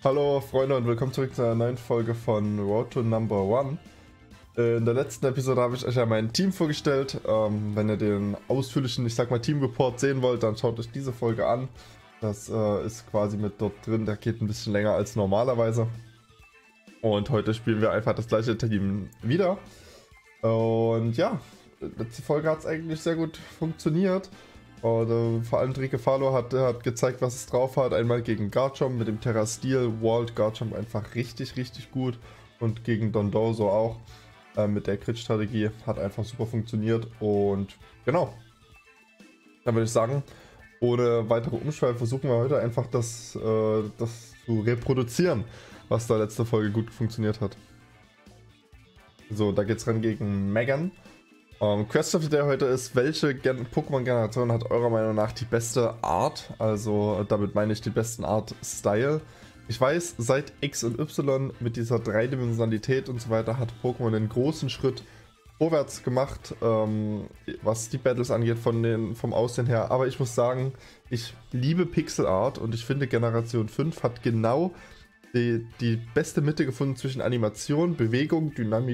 Hallo Freunde und willkommen zurück zu einer neuen Folge von Road to Number One. In der letzten Episode habe ich euch ja mein Team vorgestellt. Wenn ihr den ausführlichen, ich sag mal, Team-Report sehen wollt, dann schaut euch diese Folge an. Das ist quasi mit dort drin, der geht ein bisschen länger als normalerweise. Und heute spielen wir einfach das gleiche Team wieder. Und ja, letzte Folge hat es eigentlich sehr gut funktioniert. Und vor allem Drikefalo hat gezeigt, was es drauf hat. Einmal gegen Garchomp mit dem Terra Steel, Walled Garchomp einfach richtig gut. Und gegen Dondozo auch mit der Crit-Strategie. Hat einfach super funktioniert. Und genau, dann würde ich sagen, ohne weitere Umschweife versuchen wir heute einfach das zu reproduzieren, was da letzte Folge gut funktioniert hat. So, da geht's ran gegen Megan. Quest of the Day heute ist, welche Pokémon-Generation hat eurer Meinung nach die beste Art? Also damit meine ich die besten Art-Style. Ich weiß, seit X und Y mit dieser Dreidimensionalität und so weiter hat Pokémon einen großen Schritt vorwärts gemacht, was die Battles angeht vom Aussehen her. Aber ich muss sagen, ich liebe Pixel Art und ich finde Generation 5 hat genau die beste Mitte gefunden zwischen Animation, Bewegung,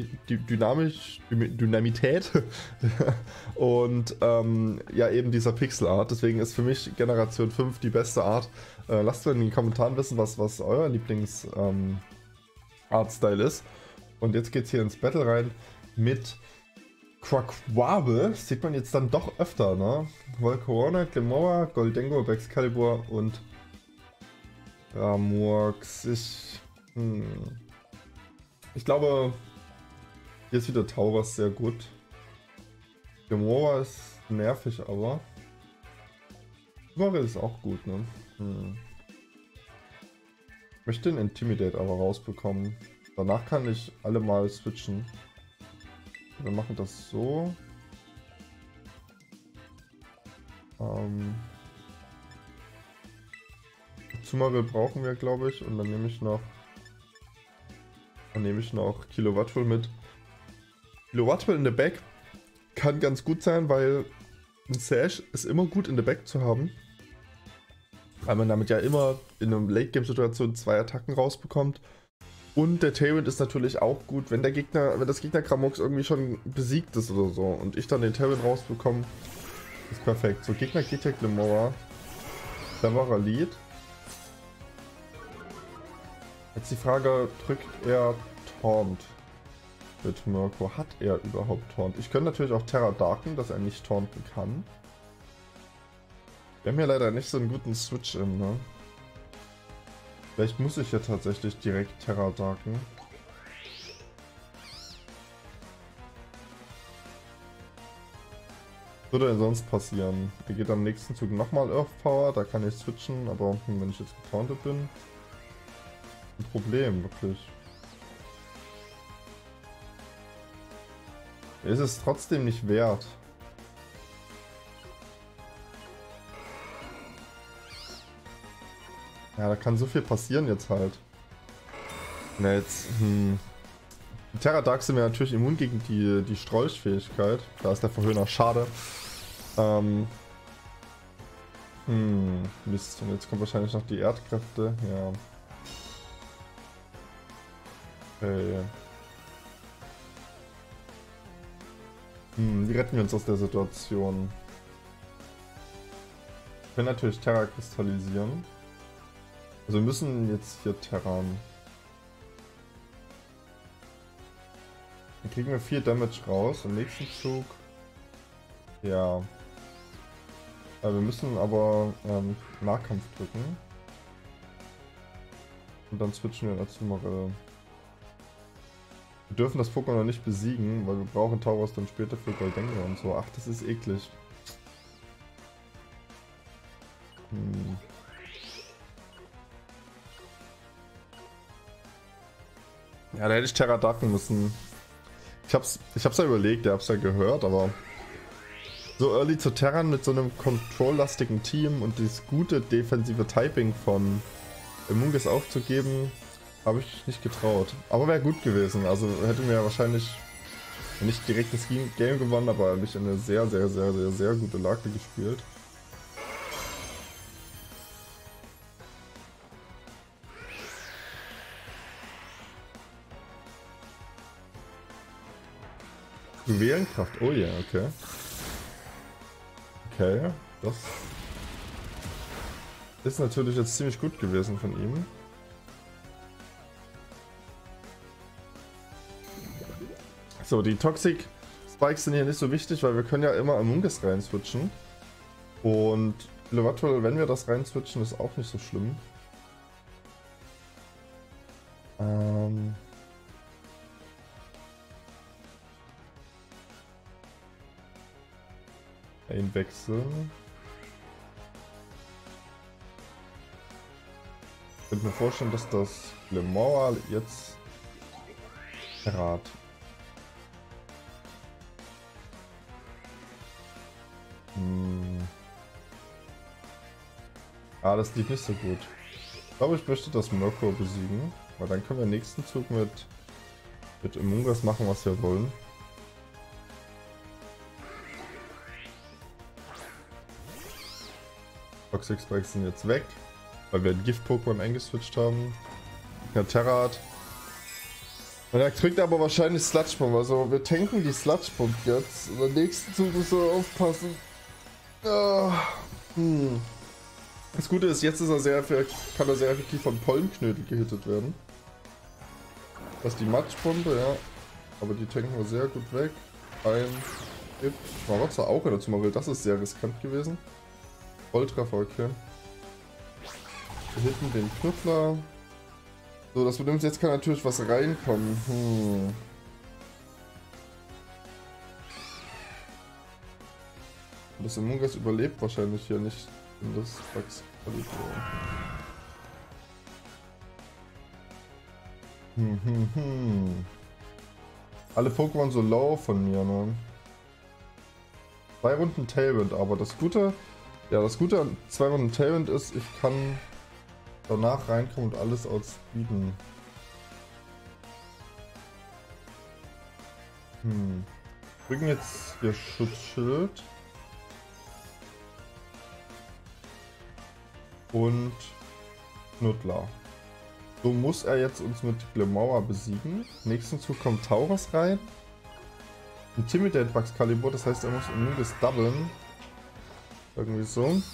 Dynamität und ja eben dieser Pixel Art. Deswegen ist für mich Generation 5 die beste Art. Lasst mir in den Kommentaren wissen, was euer Lieblings Artstyle ist. Und jetzt geht's hier ins Battle rein mit Quaquaval. Sieht man jetzt dann doch öfter, ne? Volcarona, Glimmora, Gholdengo, Excalibur und Murks. Ich glaube, hier ist wieder Tauros sehr gut. Glimmora ist nervig, aber Glimmora ist auch gut, ne? Ich möchte den Intimidate aber rausbekommen. Danach kann ich alle mal switchen. Wir machen das so. Zumaril brauchen wir, glaube ich, und dann nehme ich noch Kilowattville mit. Kilowattville in der Back kann ganz gut sein, weil ein Sash ist immer gut in der Back zu haben, weil man damit ja immer in einer Late-Game-Situation 2 Attacken rausbekommt. Und der Tailwind ist natürlich auch gut, wenn das Gegner Gramox irgendwie schon besiegt ist oder so und ich dann den Tailwind rausbekomme, ist perfekt. So, Gegner geht ja Glimmora. Cleverer Lead. Jetzt die Frage, drückt er Taunt mit Mirko? Hat er überhaupt Taunt? Ich könnte natürlich auch Terra Darken, dass er nicht taunten kann. Wir haben ja leider nicht so einen guten Switch im, ne? Vielleicht muss ich ja tatsächlich direkt Terra Darken. Was würde denn sonst passieren? Er geht am nächsten Zug nochmal Earth Power, da kann ich switchen, aber wenn ich jetzt getauntet bin, ein Problem, wirklich. Ist es trotzdem nicht wert. Ja, da kann so viel passieren jetzt halt. Na jetzt, Terra Dark sind wir natürlich immun gegen die Strolch-Fähigkeit. Da ist der Verhöhner, schade. Mist, und jetzt kommt wahrscheinlich noch die Erdkräfte, ja. Okay. Wie retten wir uns aus der Situation? Wir können natürlich Terra kristallisieren. Also wir müssen jetzt hier Terran. Dann kriegen wir 4 Damage raus im nächsten Zug. Ja. Wir müssen aber Nahkampf drücken. Und dann switchen wir dazu mal. Wir dürfen das Pokémon noch nicht besiegen, weil wir brauchen Tauros dann später für Gholdengo und so. Ach, das ist eklig. Ja, da hätte ich Terra Darken müssen. Ich hab's ja überlegt, ihr hab's ja gehört, aber so early zu Terran mit so einem Control-lastigen Team und dieses gute defensive Typing von Amoonguss aufzugeben, habe ich nicht getraut. Aber wäre gut gewesen. Also hätte mir wahrscheinlich nicht direkt das Game gewonnen, aber mich in eine sehr gute Lage gespielt. Juwelenkraft, oh ja, okay. Okay, das ist natürlich jetzt ziemlich gut gewesen von ihm. So, die Toxic Spikes sind hier nicht so wichtig, weil wir können ja immer Amoonguss rein switchen. Und Kilowattrel, wenn wir das rein switchen, ist auch nicht so schlimm. Einwechseln. Ich könnte mir vorstellen, dass das Glimmer jetzt Rat. Ah, das liegt nicht so gut. Ich glaube, ich möchte das Mirko besiegen, weil dann können wir nächsten Zug mit Amoonguss machen, was wir wollen. Toxic Spikes sind jetzt weg, weil wir ein Gift-Pokémon eingeswitcht haben. Ja, Terrat. Und er kriegt aber wahrscheinlich Sludge Bomb, also wir tanken die Sludge Bomb jetzt. Und am nächsten Zug müssen wir aufpassen. Das Gute ist, jetzt ist er kann er sehr effektiv von Pollenknödel gehittet werden. Das ist die Matschbombe, ja. Aber die tanken wir sehr gut weg. Ein Hit. Schmarotzer auch dazu mal will, das ist sehr riskant gewesen. Volltreffer, okay. Wir hitten den Knüffler. So, das bedeutet, jetzt kann natürlich was reinkommen. Das Amoonguss überlebt wahrscheinlich hier nicht in das Wachsqualität. Alle Pokémon so low von mir, ne? 2 Runden Tailwind, aber das Gute an 2 Runden Tailwind ist, ich kann danach reinkommen und alles outspeeden. Bringen jetzt hier Schutzschild. Und Knuddler. So muss er jetzt uns mit Glimmer besiegen. Nächsten Zug kommt Tauros rein. Intimidate Baxcalibur, das heißt, er muss Amoonguss doublen. Irgendwie so.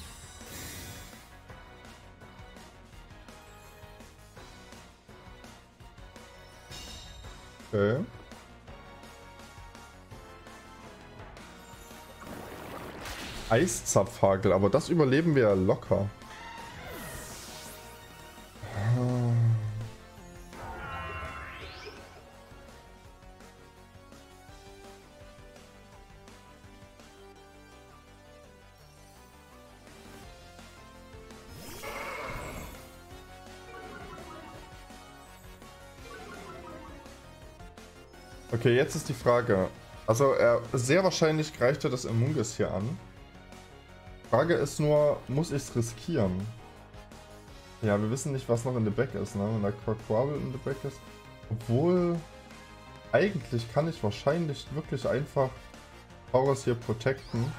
Okay. Eiszapfhagel, aber das überleben wir ja locker. Okay, jetzt ist die Frage. Also sehr wahrscheinlich greift er das Amoonguss hier an. Frage ist nur, muss ich es riskieren? Ja, wir wissen nicht, was noch in the back ist, ne? Wenn der Quaquaval in the back ist. Obwohl, eigentlich kann ich wahrscheinlich wirklich einfach Tauros hier protecten.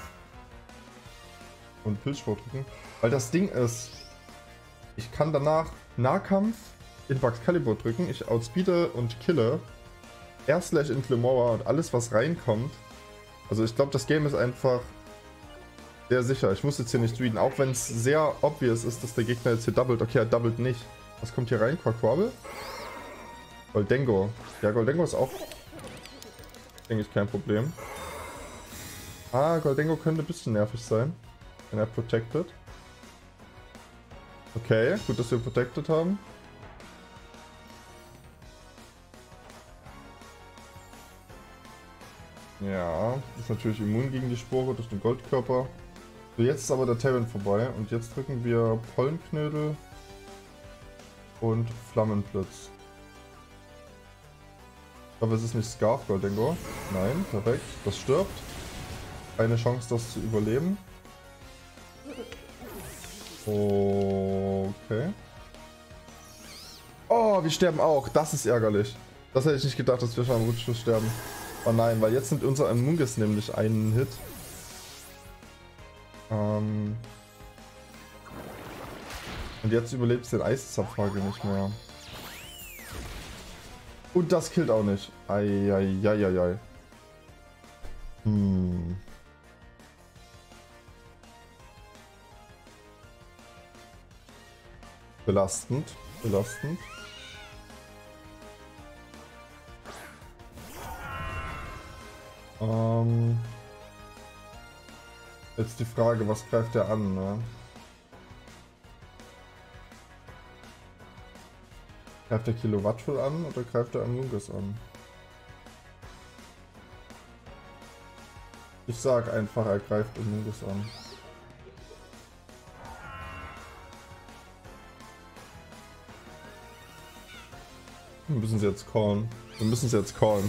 Und Pilzsport drücken. Weil das Ding ist, ich kann danach Nahkampf in Baxcalibur drücken, ich outspeede und kille. Slash in Glimmer und alles, was reinkommt. Also ich glaube, das Game ist einfach sehr sicher. Ich muss jetzt hier nicht readen, auch wenn es sehr obvious ist, dass der Gegner jetzt hier doublet. Okay, er doublet nicht. Was kommt hier rein? Quaquaval? Goldengo. Ja, Goldengo ist auch, denke ich, kein Problem. Ah, Goldengo könnte ein bisschen nervig sein, wenn er protected. Okay, gut, dass wir protected haben. Ja, ist natürlich immun gegen die Spore durch den Goldkörper. So, jetzt ist aber der Tailwind vorbei und jetzt drücken wir Pollenknödel und Flammenblitz. Ich hoffe, es ist nicht Scarf Goldengo. Nein, perfekt. Das stirbt. Keine Chance, das zu überleben. Okay. Oh, wir sterben auch. Das ist ärgerlich. Das hätte ich nicht gedacht, dass wir schon am Rutschschluss sterben. Oh nein, weil jetzt nimmt unser Amoonguss nämlich einen Hit. Und jetzt überlebt es den Eiszapfhagel nicht mehr. Und das killt auch nicht. Eieieiei. Hm. Belastend. Belastend. Jetzt die Frage, was greift er an, ne? Greift der Kilowattvolt an oder greift er Amoonguss an? Ich sag einfach, er greift Amoonguss an. Wir müssen sie jetzt callen. Wir müssen sie jetzt callen.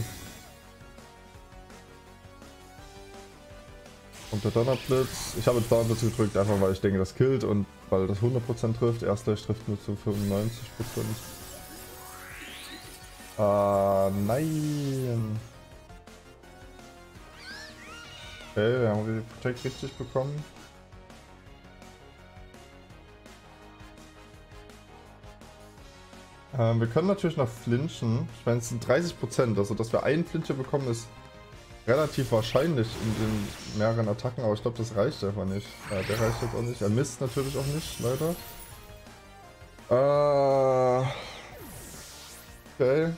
Und der Donnerblitz. Ich habe jetzt Donnerblitz gedrückt, einfach weil ich denke, das killt und weil das 100% trifft. Erstlich trifft nur zu 95%. Nein. Okay, wir haben die Protect richtig bekommen. Wir können natürlich noch flinchen. Ich meine, es sind 30%, also dass wir einen Flincher bekommen, ist relativ wahrscheinlich in den mehreren Attacken, aber ich glaube, das reicht einfach nicht. Ja, der reicht jetzt auch nicht. Er misst natürlich auch nicht, leider. Okay.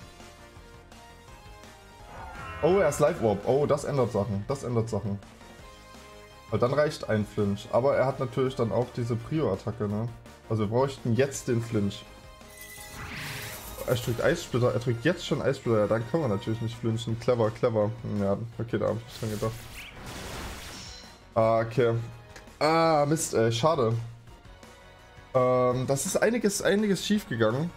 Oh, er ist Live Orb. Oh, das ändert Sachen. Das ändert Sachen. Weil dann reicht ein Flinch. Aber er hat natürlich dann auch diese Prio-Attacke, ne? Also wir bräuchten jetzt den Flinch. Er drückt Eissplitter, er drückt jetzt schon Eissplitter, ja, dann kann man natürlich nicht flinchen. Clever, clever. Ja, okay, da habe ich dran gedacht. Okay. Mist, ey, schade. Das ist einiges schief gegangen.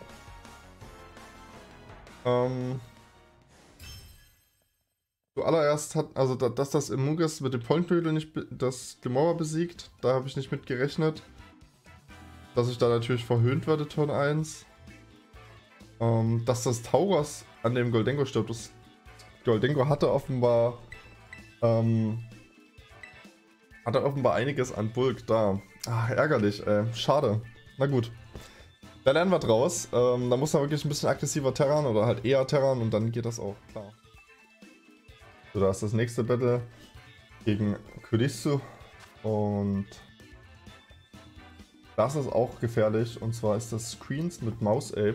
Zuallererst hat, also dass das Amoonguss mit dem Pointbügel nicht das Glimmora besiegt, da habe ich nicht mit gerechnet. Dass ich da natürlich verhöhnt werde, Turn 1. Dass das Tauros an dem Gholdengo stirbt. Das Gholdengo hatte offenbar einiges an Bulk da. Ach, ärgerlich, ey. Schade. Na gut. Da lernen wir draus. Da muss man wirklich ein bisschen aggressiver terran oder halt eher terran und dann geht das auch, klar. So, da ist das nächste Battle gegen Kurisu und das ist auch gefährlich und zwar ist das Screens mit Mouseape.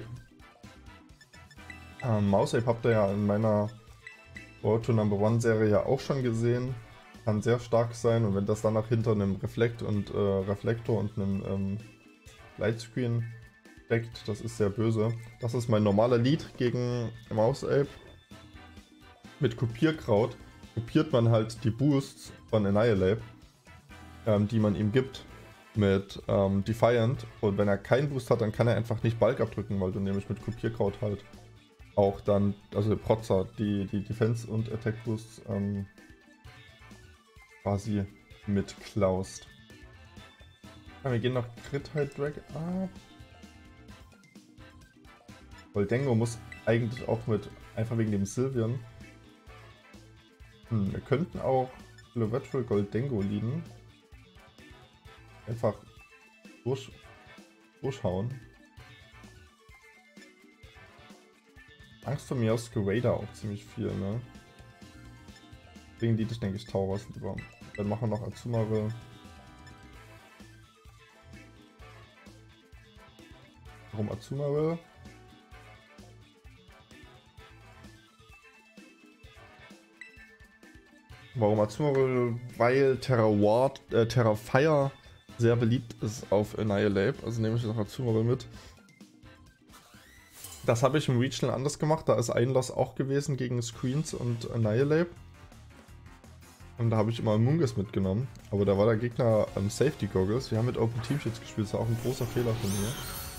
Mouseape habt ihr ja in meiner Road to Number 1 Serie ja auch schon gesehen. Kann sehr stark sein und wenn das dann nach hinter einem Reflektor und einem Lightscreen steckt, das ist sehr böse. Das ist mein normaler Lead gegen Mouseape. Mit Kopierkraut kopiert man halt die Boosts von Annihilate, die man ihm gibt mit Defiant und wenn er keinen Boost hat, dann kann er einfach nicht Bulk abdrücken, weil du nämlich mit Kopierkraut halt auch dann, also Protzer, die Defense und Attack Boosts quasi mitklaust. Ja, wir gehen noch Crit High Drag ab. Gholdengo muss eigentlich auch mit, einfach wegen dem Sylvian. Wir könnten auch Kilowattvolt Gholdengo leaden. Einfach durchhauen. Angst vor mir aus Raider auch ziemlich viel, ne? Deswegen lead ich, denke ich, Tauros lieber. Dann machen wir noch Azumarill. Warum Azumarill? Warum Azumarill? Weil Terra Fire sehr beliebt ist auf Annihilate. Also nehme ich noch Azumarill mit. Das habe ich im Regional anders gemacht. Da ist Einlass auch gewesen gegen Screens und Annihilate. Und da habe ich immer Amoonguss mitgenommen. Aber da war der Gegner Safety Goggles. Wir haben mit Open Team jetzt gespielt. Das war auch ein großer Fehler von mir.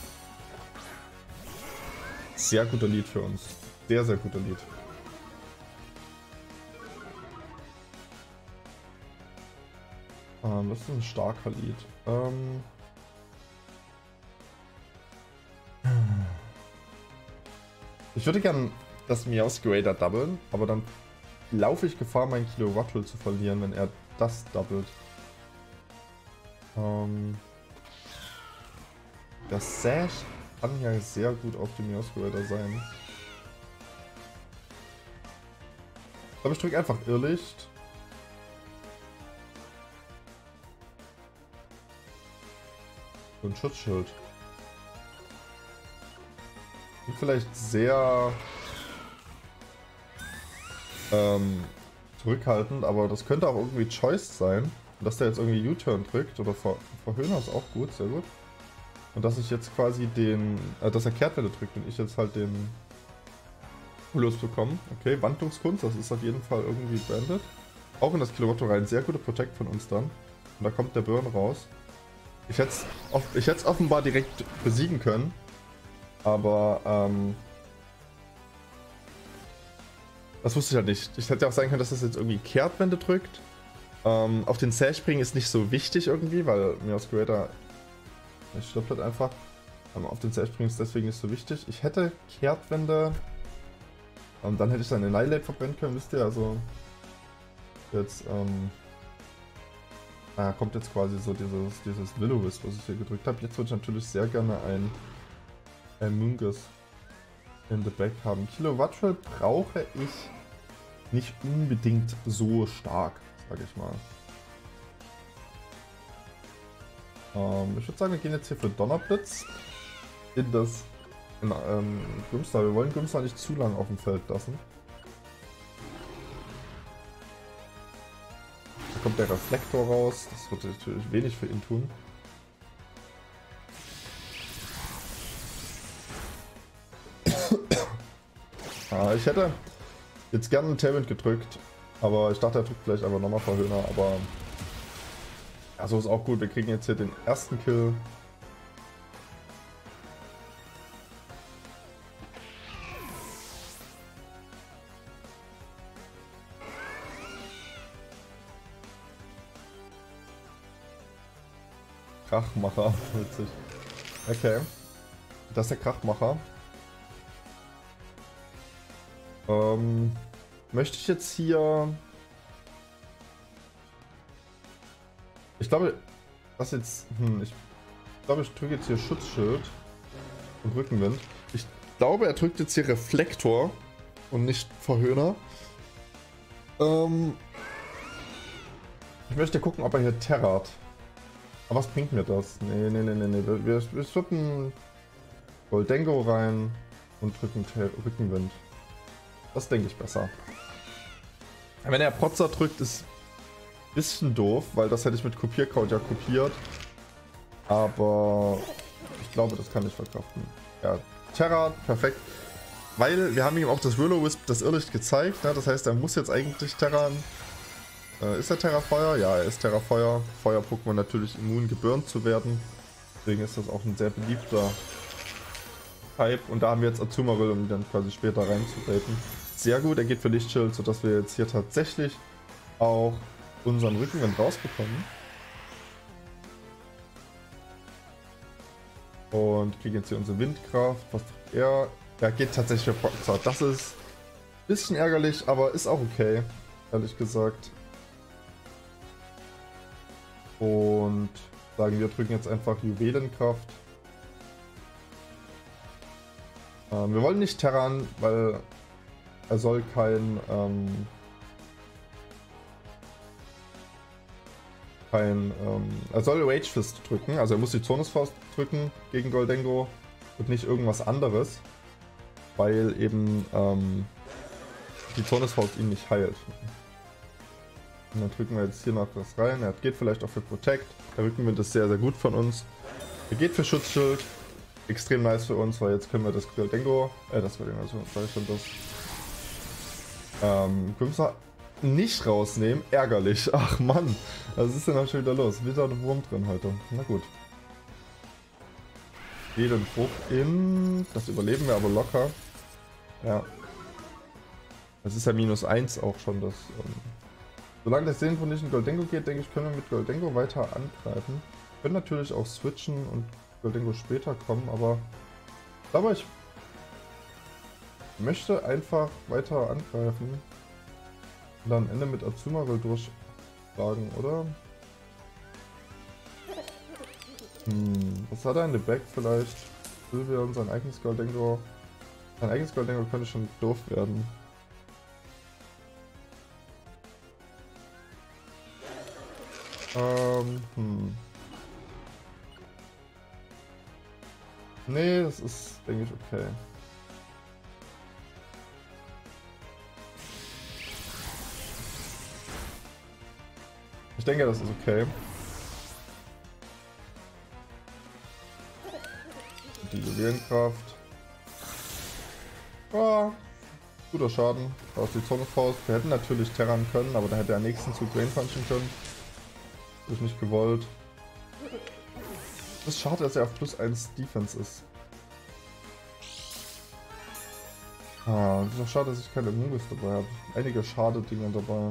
Sehr guter Lead für uns. Sehr, sehr guter Lead. Das ist ein starker Lead. Ich würde gern das Meowscarada Raider doublen, aber dann laufe ich Gefahr, mein Kilowattvolt zu verlieren, wenn er das doubelt. Das Sash kann ja sehr gut auf dem Meowscarada sein. Ich glaube, ich drücke einfach Irrlicht. So ein Schutzschild. Klingt vielleicht sehr zurückhaltend, aber das könnte auch irgendwie Choice sein. Und dass der jetzt irgendwie U-Turn drückt oder Verhöhner ist auch gut, sehr gut. Und dass ich jetzt quasi den, dass er Kehrtwende drückt und ich jetzt halt den losbekomme. Okay, Wandlungskunst, das ist auf jeden Fall irgendwie branded. Auch in das Kilowatto rein, sehr gute Protect von uns dann. Und da kommt der Burn raus. Ich hätte es offenbar direkt besiegen können. Aber, das wusste ich halt nicht. Ich hätte ja auch sagen können, dass das jetzt irgendwie Kehrtwende drückt. Auf den Sash springen ist nicht so wichtig irgendwie, weil Mios Creator stirbt halt einfach. Auf den Sash springen ist deswegen nicht so wichtig. Ich hätte Kehrtwende. Dann hätte ich dann Annihilate verbrennen können, wisst ihr? Also jetzt, kommt jetzt quasi so dieses Will-O-Wisp, was ich hier gedrückt habe. Jetzt würde ich natürlich sehr gerne ein Mungus in the back haben. Kilowattrel brauche ich nicht unbedingt so stark, sage ich mal. Ich würde sagen, wir gehen jetzt hier für Donnerblitz in das Grimstar. Wir wollen Grimstar nicht zu lang auf dem Feld lassen. Da kommt der Reflektor raus. Das wird natürlich wenig für ihn tun. Ich hätte jetzt gerne einen Tailwind gedrückt, aber ich dachte, er drückt vielleicht einfach nochmal Verhöhner, aber ja, so ist auch gut. Wir kriegen jetzt hier den ersten Kill. Krachmacher, witzig. Okay, das ist der Krachmacher. Möchte ich jetzt hier... Ich glaube, das jetzt... ich glaube, ich drücke jetzt hier Schutzschild und Rückenwind. Ich glaube, er drückt jetzt hier Reflektor und nicht Verhöhner. Ich möchte gucken, ob er hier terrat. Aber was bringt mir das? Nee. Wir swappen Goldengo rein und drücken Rückenwind. Das denke ich besser. Wenn er Protzer drückt, ist ein bisschen doof, weil das hätte ich mit Kopiercode ja kopiert. Aber ich glaube, das kann ich verkraften. Ja, Terra, perfekt. Weil wir haben ihm auch das Will-O-Wisp, das Irrlicht gezeigt. Ne? Das heißt, er muss jetzt eigentlich Terran. Ist er Terrafeuer? Ja, er ist Terrafeuer. Feuer-Pokémon natürlich immun, geburnt zu werden. Deswegen ist das auch ein sehr beliebter Type. Und da haben wir jetzt Azumarill, um ihn dann quasi später reinzutreten. Sehr gut, er geht für Lichtschild, sodass wir jetzt hier tatsächlich auch unseren Rückenwind rausbekommen. Und kriegen jetzt hier unsere Windkraft. Was tut er? Er geht tatsächlich für Protzer. Das ist ein bisschen ärgerlich, aber ist auch okay, ehrlich gesagt. Und sagen wir drücken jetzt einfach Juwelenkraft. Wir wollen nicht Terran, weil er soll er soll Rage Fist drücken, also er muss die Zonusfaust drücken gegen Goldengo und nicht irgendwas anderes, weil eben die Zonusfaust ihn nicht heilt. Und dann drücken wir jetzt hier noch das rein. Er geht vielleicht auch für Protect. Der Rückenwind ist sehr, sehr gut von uns. Er geht für Schutzschild. Extrem nice für uns, weil jetzt können wir das Goldengo, Grimstar nicht rausnehmen. Ärgerlich. Ach Mann, was ist denn da schon wieder los? Wieder ein Wurm drin heute. Na gut. Seelenfrucht in... Das überleben wir aber locker. Ja. Das ist ja -1 auch schon das... Solange das Seelenfrucht nicht in Goldengo geht, denke ich, können wir mit Goldengo weiter angreifen. Wir können natürlich auch switchen und Goldengo später kommen, aber ich glaube, ich möchte einfach weiter angreifen und dann am Ende mit Azumarill durchschlagen, oder? Was hat er in der Back vielleicht? Will wir unser eigenes Goldengo? Sein eigenes Goldengo könnte schon doof werden. Nee, das ist, denke ich, okay. Ich denke, das ist okay. Die Juwelenkraft. Ah, guter Schaden. Da ist die Zornesfaust. Wir hätten natürlich terran können, aber da hätte er am nächsten Zug Drain punchen können. Das ist nicht gewollt. Das ist schade, dass er auf +1 Defense ist. Ah, das ist auch schade, dass ich keine Moves dabei habe. Einige schade Dinge dabei.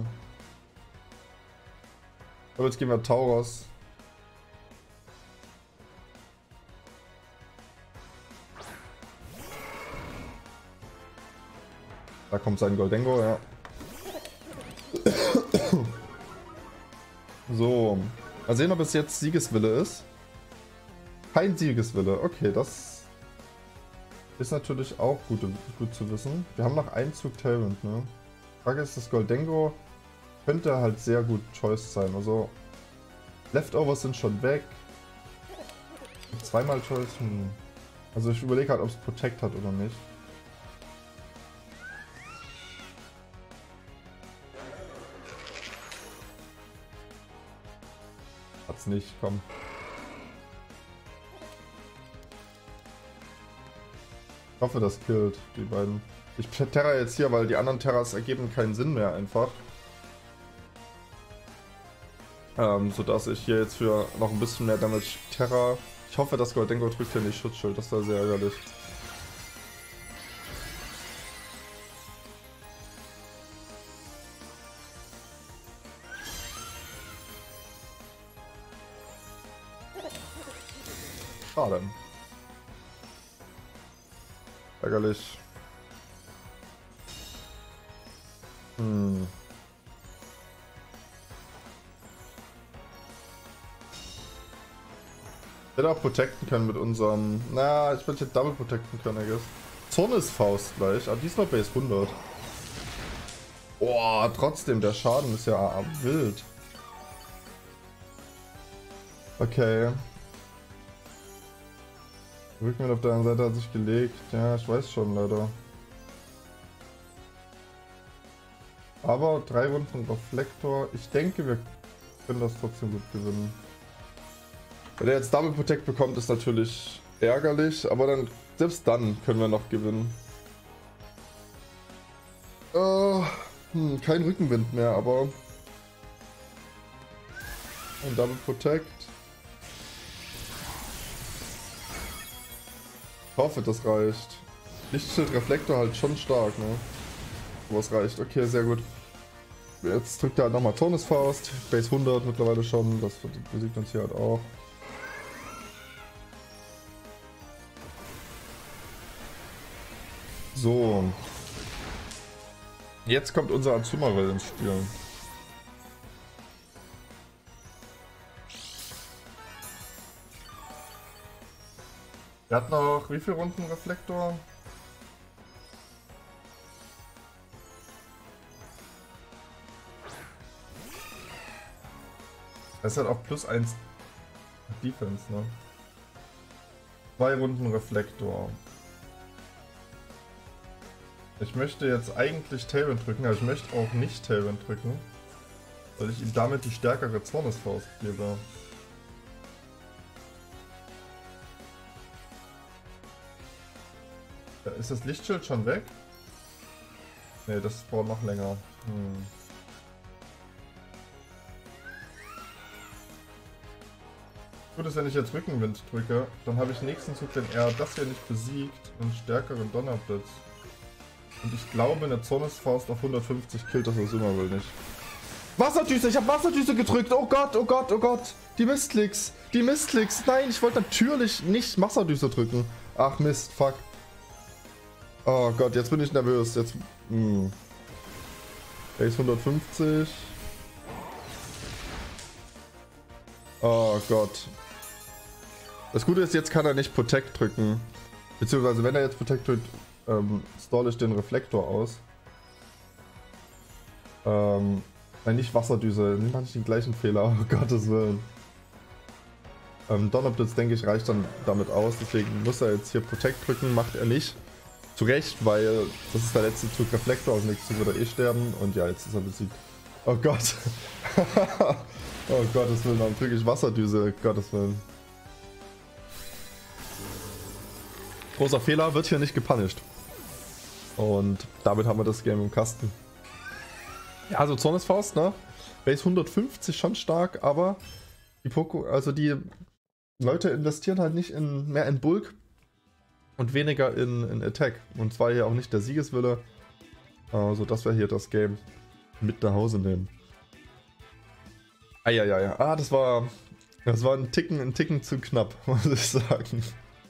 Aber jetzt gehen wir Tauros. Da kommt sein Goldengo, ja. So. Mal sehen, ob es jetzt Siegeswille ist. Kein Siegeswille. Okay, das ist natürlich auch gut zu wissen. Wir haben noch einen Zug Tailwind, ne? Die Frage ist, das Goldengo könnte halt sehr gut Choice sein. Also, Leftovers sind schon weg. Zweimal Choice. Also ich überlege halt, ob es Protect hat oder nicht. Hat's nicht, komm. Ich hoffe, das killt die beiden. Ich Terra jetzt hier, weil die anderen Terras ergeben keinen Sinn mehr einfach. Sodass ich hier jetzt für noch ein bisschen mehr Damage Terra... Ich hoffe, das Goldengo drückt hier nicht Schutzschild, das war sehr ärgerlich. Schade. Ärgerlich. Ich hätte auch protecten können mit unserem... Na, ich hätte Double protecten können, I guess. Zornesfaust gleich, aber diesmal Base 100. Boah, trotzdem, der Schaden ist ja wild. Okay. Rückenwind auf der anderen Seite hat sich gelegt. Ja, ich weiß schon, leider. Aber 3 Runden Reflektor. Ich denke, wir können das trotzdem gut gewinnen. Wenn er jetzt Double Protect bekommt, ist natürlich ärgerlich, aber dann selbst dann können wir noch gewinnen. Kein Rückenwind mehr, aber ein Double Protect. Ich hoffe, das reicht. Lichtschild Reflektor halt schon stark, ne? Aber es reicht. Okay, sehr gut. Jetzt drückt er halt nochmal Zornesfaust. Base 100 mittlerweile schon. Das besiegt uns hier halt auch. So. Jetzt kommt unser Azumarill ins Spiel. Er hat noch wie viele Runden Reflektor? Er ist halt auch +1 Defense, ne? 2 Runden Reflektor. Ich möchte jetzt eigentlich Tailwind drücken, aber ich möchte auch nicht Tailwind drücken, weil ich ihm damit die stärkere Zornesfaust gebe. Ja, ist das Lichtschild schon weg? Ne, das braucht noch länger. Gut ist, wenn ich jetzt Rückenwind drücke, dann habe ich nächsten Zug, wenn er das hier nicht besiegt, einen stärkeren Donnerblitz. Und ich glaube, eine Zornesfaust auf 150 killt das Azumarill nicht. Wasserdüse, ich habe Wasserdüse gedrückt. Oh Gott, oh Gott, oh Gott. Die Mistklicks, die Mistklicks. Nein, ich wollte natürlich nicht Wasserdüse drücken. Ach Mist, fuck. Oh Gott, jetzt bin ich nervös. Jetzt. Base 150. Oh Gott. Das Gute ist, jetzt kann er nicht Protect drücken. Beziehungsweise, wenn er jetzt Protect drückt, stall ich den Reflektor aus. Nein, nicht Wasserdüse. Nimm mal nicht den gleichen Fehler, um Gottes Willen. Donnerblitz, denke ich, reicht dann damit aus. Deswegen muss er jetzt hier Protect drücken, macht er nicht. Zu Recht, weil das ist der letzte Zug Reflektor, also nächsten Zug wird er eh sterben. Und ja, jetzt ist er besiegt. Oh Gott. Oh Gottes Willen, dann drücke ich Wasserdüse. Gottes Willen. Großer Fehler, wird hier nicht gepunished. Und damit haben wir das Game im Kasten. Ja, also Zornesfaust, ne? Base 150 schon stark, aber die Leute investieren halt nicht mehr in Bulk und weniger in Attack. Und zwar hier auch nicht der Siegeswille, sodass wir hier das Game mit nach Hause nehmen. Eieiei. Das war ein Ticken zu knapp, muss ich sagen.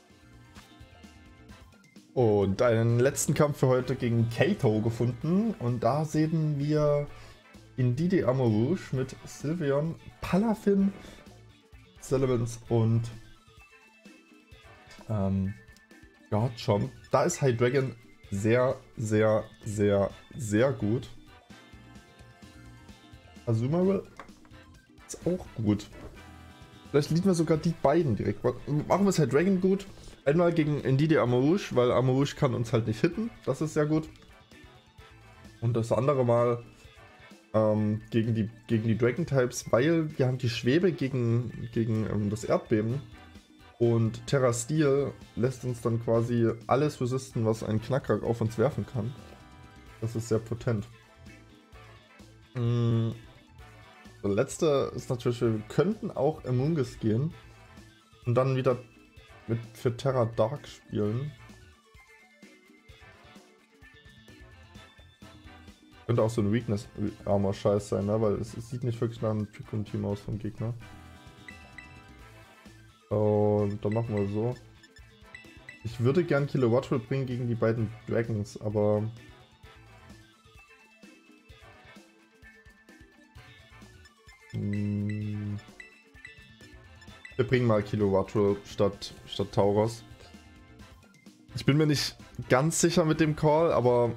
Und einen letzten Kampf für heute gegen Kato gefunden. Und da sehen wir Indeedee Armor mit Sylveon, Palafin, Salamence und Garchomp. Da ist Hydreigon sehr, sehr, sehr, sehr gut. Azumarill ist auch gut. Vielleicht lieben wir sogar die beiden direkt. Machen wir es Hydreigon gut. Einmal gegen Indeedee Armor, weil Armor kann uns halt nicht hitten. Das ist sehr gut. Und das andere Mal gegen die Dragon-Types, weil wir haben die Schwebe gegen das Erdbeben. Und Terra Steel lässt uns dann quasi alles resisten, was ein Knackrack auf uns werfen kann. Das ist sehr potent. Das letzte ist natürlich, wir könnten auch Amoonguss gehen und dann wieder für Terra Dark spielen. Könnte auch so ein Weakness Armor Scheiß sein, ne? Weil es sieht nicht wirklich nach einem Trick-Team aus vom Gegner. Und dann machen wir so. Ich würde gern Kilowattrill bringen gegen die beiden Dragons, aber wir bringen mal Kilowattrill statt Tauros. Ich bin mir nicht ganz sicher mit dem Call, aber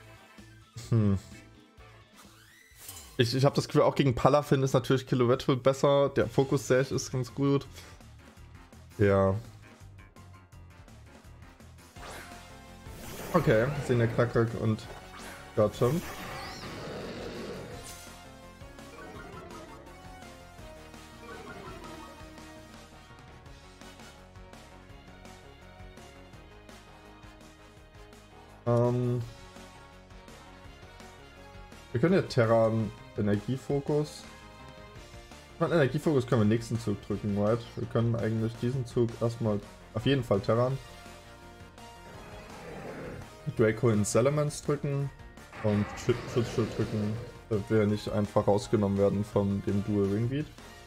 ich habe das Gefühl, auch gegen Palafin ist natürlich Kilowattrill besser. Der Focus Sash ist ganz gut. Ja. Okay, sehen der Knackrack und Garchomp. Wir können ja Terran Energiefokus. Energiefokus können wir nächsten Zug drücken, right? Wir können eigentlich diesen Zug erstmal auf jeden Fall Terran. Draco in Salamence drücken und Schutzschild drücken, damit wir nicht einfach rausgenommen werden von dem Dual Wingbeat.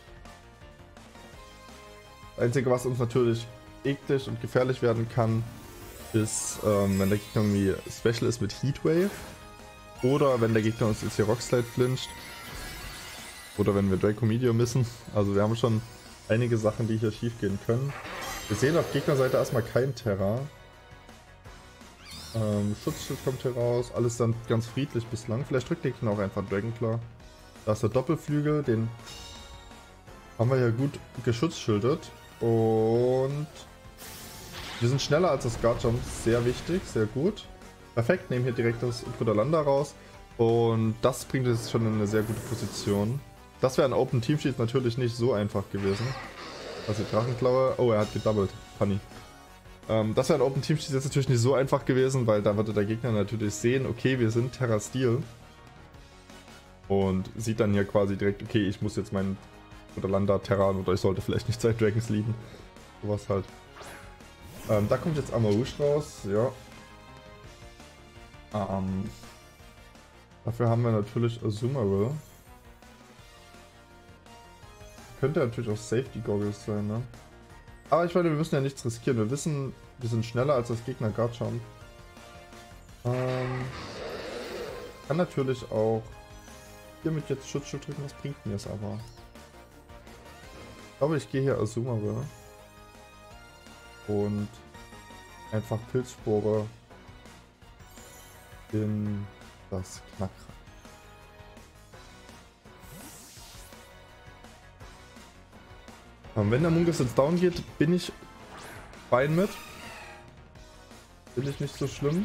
Das Einzige, was uns natürlich eklig und gefährlich werden kann, ist, wenn der Gegner irgendwie Special ist mit Heatwave. Oder wenn der Gegner uns jetzt hier Rockslide flincht. Oder wenn wir Draco Meteor missen. Also wir haben schon einige Sachen, die hier schief gehen können. Wir sehen auf Gegnerseite erstmal kein Terra. Schutzschild kommt hier raus. Alles dann ganz friedlich bislang. Vielleicht drückt der Gegner auch einfach Dragonclaw. Da ist der Doppelflügel. Den haben wir ja gut geschutzschildet. Und wir sind schneller als das Garchomp. Sehr wichtig, sehr gut. Perfekt, nehmen hier direkt das Brudalanda raus. Und das bringt uns schon in eine sehr gute Position. Das wäre ein Open Team Sheet natürlich nicht so einfach gewesen. Also Drachenklaue. Oh, er hat gedoubled. Funny. Das wäre ein Open Team Sheet jetzt natürlich nicht so einfach gewesen, weil da würde der Gegner natürlich sehen, okay, wir sind Terra Steel. Und sieht dann hier quasi direkt, okay, ich muss jetzt meinen Brudalanda terran oder ich sollte vielleicht nicht 2 Dragons leaden. Sowas halt. Da kommt jetzt Armarouge raus, ja. Dafür haben wir natürlich Azumarill. Könnte natürlich auch Safety Goggles sein, ne? Aber ich meine, wir müssen ja nichts riskieren. Wir wissen, wir sind schneller als das Gegner Garchomp. Kann natürlich auch hiermit jetzt Schutzschild drücken. Was bringt mir es aber? Ich glaube, ich gehe hier Azumarill. Und einfach Pilzspore in das Knackrack. Wenn der Mungus jetzt down geht, bin ich fein mit. Finde ich nicht so schlimm.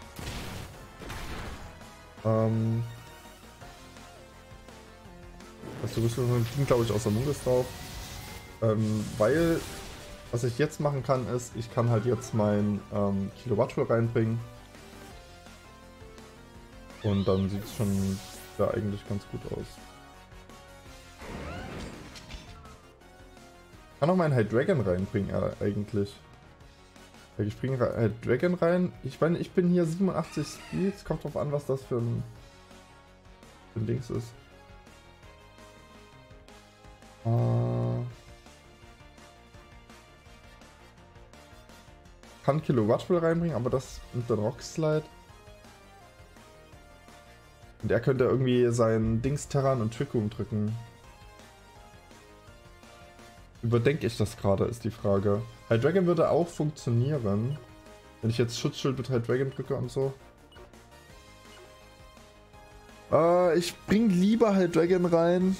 Das Rüstung ging, glaube ich, aus der Mungus drauf. Weil, was ich jetzt machen kann, ist, ich kann halt jetzt mein Kilowattschuh reinbringen. Und dann sieht es schon da eigentlich ganz gut aus. Ich kann auch meinen Hydreigon reinbringen, eigentlich. Ich bringe Hydreigon rein. Ich meine, ich bin hier 87 Speed. Es kommt drauf an, was das für ein Dings ist. Kann Kilowattstuhl reinbringen, aber das mit der Rockslide. Und er könnte irgendwie sein Dings Terran und Trick umdrücken. Überdenke ich das gerade, ist die Frage. Hydreigon würde auch funktionieren. Wenn ich jetzt Schutzschild mit Hydreigon drücke und so. Ich bring lieber Hydreigon rein.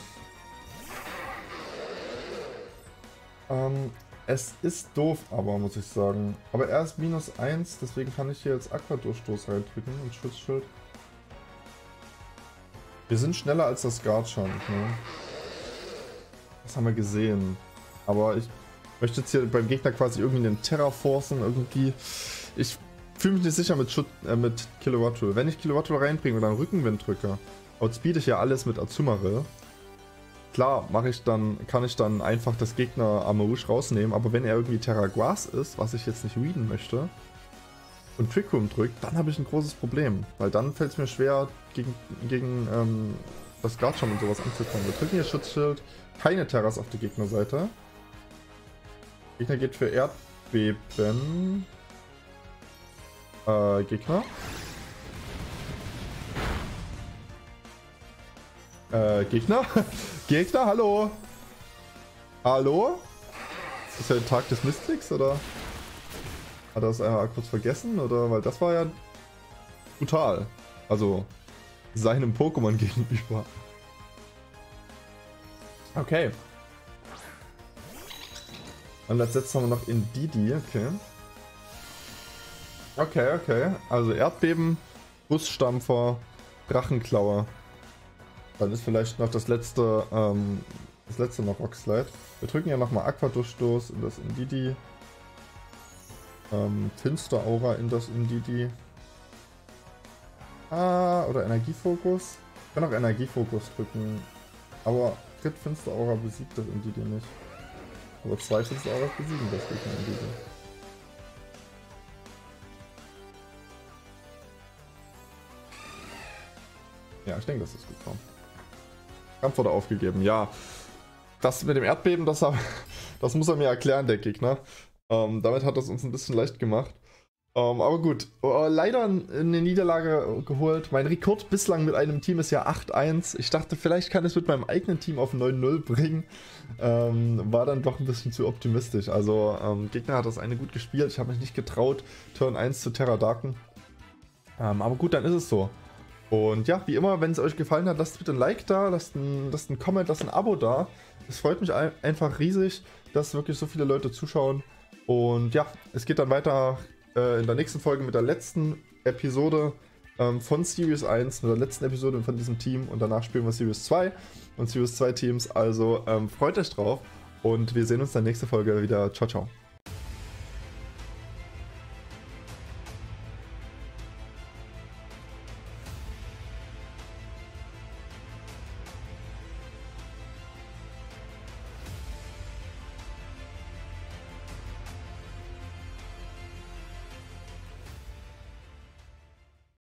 Es ist doof, aber muss ich sagen. Aber er ist -1, deswegen kann ich hier jetzt Aqua-Durchstoß reindrücken und Schutzschild. Wir sind schneller als das Guard-Shunt, ne? Das haben wir gesehen. Aber ich möchte jetzt hier beim Gegner quasi irgendwie den Terra forcen, irgendwie. Ich fühle mich nicht sicher mit Kilowattool. Wenn ich Kilowattool reinbringe und dann Rückenwind drücke, outspeed ich ja alles mit Azumarill. Klar, kann ich dann einfach das Gegner Armarouge rausnehmen, aber wenn er irgendwie Terra Grass ist, was ich jetzt nicht readen möchte, und Trick Room drückt, dann habe ich ein großes Problem. Weil dann fällt es mir schwer, gegen das Guard-Shunt und sowas anzukommen. Wir drücken hier Schutzschild, keine Terras auf der Gegnerseite. Gegner geht für Erdbeben. Gegner. Gegner? Gegner, hallo? Hallo? Ist ja der Tag des Mystics, oder? Hat er das einmal kurz vergessen, oder? Weil das war ja brutal. Also, seinem Pokémon gegenüber. Okay. Und als letztes haben wir noch Indeedee, okay. Okay. Also Erdbeben, Busstampfer, Drachenklaue. Dann ist vielleicht noch das letzte noch Rockslide. Wir drücken ja nochmal Aqua-Durchstoß in das Indeedee. Finster-Aura in das Indeedee. Oder Energiefokus. Ich kann auch Energiefokus drücken. Aber Crit Finster-Aura besiegt das Indeedee nicht. Aber 2 Finster-Auras besiegen das Gegner Indeedee. Ja, ich denke, das ist gut. Kampf wurde aufgegeben. Ja, das mit dem Erdbeben, das muss er mir erklären, der Gegner. Damit hat das uns ein bisschen leicht gemacht. Aber gut, leider eine Niederlage geholt. Mein Rekord bislang mit einem Team ist ja 8-1. Ich dachte, vielleicht kann ich es mit meinem eigenen Team auf 9-0 bringen. War dann doch ein bisschen zu optimistisch. Also, Gegner hat das eine gut gespielt. Ich habe mich nicht getraut, Turn 1 zu Terra Darken. Aber gut, dann ist es so. Und ja, wie immer, wenn es euch gefallen hat, lasst bitte ein Like da, lasst ein Comment, lasst ein Abo da. Es freut mich einfach riesig, dass wirklich so viele Leute zuschauen. Und ja, es geht dann weiter in der nächsten Folge mit der letzten Episode von Series 1, mit der letzten Episode von diesem Team. Und danach spielen wir Series 2 und Series 2 Teams. Also freut euch drauf und wir sehen uns dann nächste Folge wieder. Ciao, ciao.